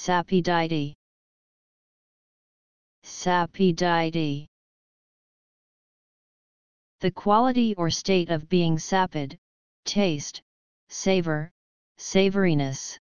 Sapidity. Sapidity. The quality or state of being sapid, taste, savor, savoriness.